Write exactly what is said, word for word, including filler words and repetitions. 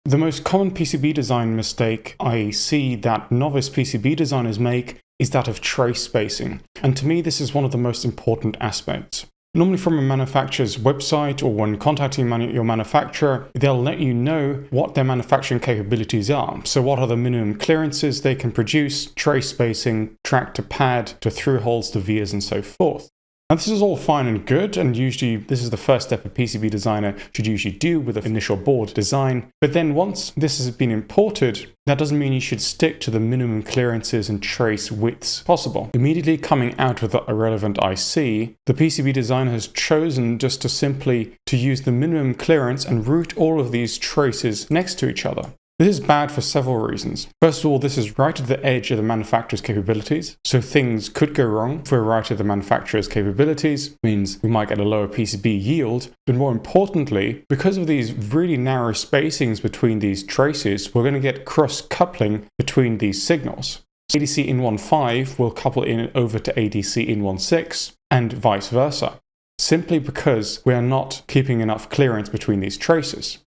The most common P C B design mistake I see that novice P C B designers make is that of trace spacing. And to me, this is one of the most important aspects. Normally from a manufacturer's website or when contacting manu- your manufacturer, they'll let you know what their manufacturing capabilities are. So what are the minimum clearances they can produce, trace spacing, track to pad, to through holes to vias and so forth. Now this is all fine and good, and usually this is the first step a P C B designer should usually do with the initial board design. But then once this has been imported, that doesn't mean you should stick to the minimum clearances and trace widths possible. Immediately coming out of the relevant I C, the P C B designer has chosen just to simply to use the minimum clearance and route all of these traces next to each other. This is bad for several reasons. First of all, this is right at the edge of the manufacturer's capabilities, so things could go wrong if we're right at the manufacturer's capabilities, means we might get a lower P C B yield, but more importantly, because of these really narrow spacings between these traces, we're going to get cross-coupling between these signals. A D C in one point five will couple in over to A D C in one point six, and vice versa, simply because we are not keeping enough clearance between these traces.